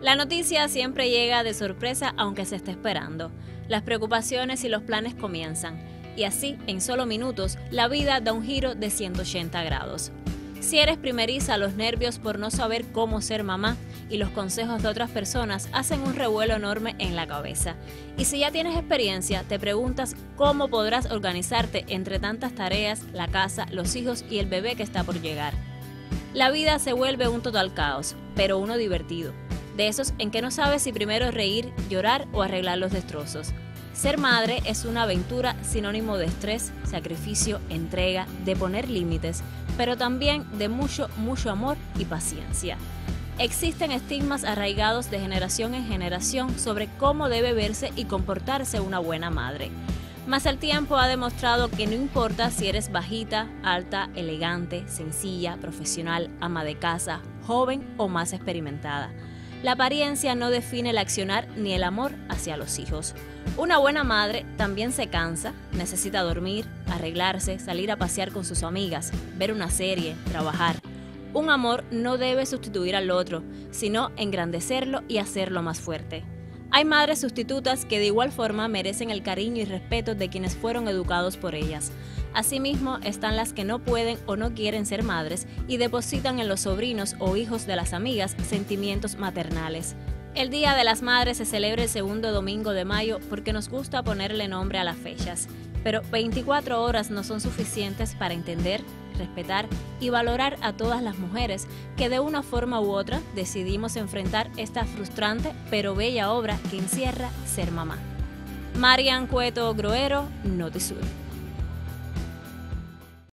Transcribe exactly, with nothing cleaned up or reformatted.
La noticia siempre llega de sorpresa aunque se esté esperando. Las preocupaciones y los planes comienzan, y así, en solo minutos, la vida da un giro de ciento ochenta grados. Si eres primeriza, los nervios por no saber cómo ser mamá y los consejos de otras personas hacen un revuelo enorme en la cabeza. Y si ya tienes experiencia, te preguntas cómo podrás organizarte entre tantas tareas, la casa, los hijos y el bebé que está por llegar. La vida se vuelve un total caos, pero uno divertido. De esos en que no sabes si primero reír, llorar o arreglar los destrozos. Ser madre es una aventura sinónimo de estrés, sacrificio, entrega, de poner límites, pero también de mucho, mucho amor y paciencia. Existen estigmas arraigados de generación en generación sobre cómo debe verse y comportarse una buena madre. Mas el tiempo ha demostrado que no importa si eres bajita, alta, elegante, sencilla, profesional, ama de casa, joven o más experimentada. La apariencia no define el accionar ni el amor hacia los hijos. Una buena madre también se cansa, necesita dormir, arreglarse, salir a pasear con sus amigas, ver una serie, trabajar. Un amor no debe sustituir al otro, sino engrandecerlo y hacerlo más fuerte. Hay madres sustitutas que de igual forma merecen el cariño y respeto de quienes fueron educados por ellas. Asimismo, están las que no pueden o no quieren ser madres y depositan en los sobrinos o hijos de las amigas sentimientos maternales. El Día de las Madres se celebra el segundo domingo de mayo porque nos gusta ponerle nombre a las fechas, pero veinticuatro horas no son suficientes para entender, respetar y valorar a todas las mujeres que de una forma u otra decidimos enfrentar esta frustrante pero bella obra que encierra ser mamá. Marian Cueto Groero, Notisur.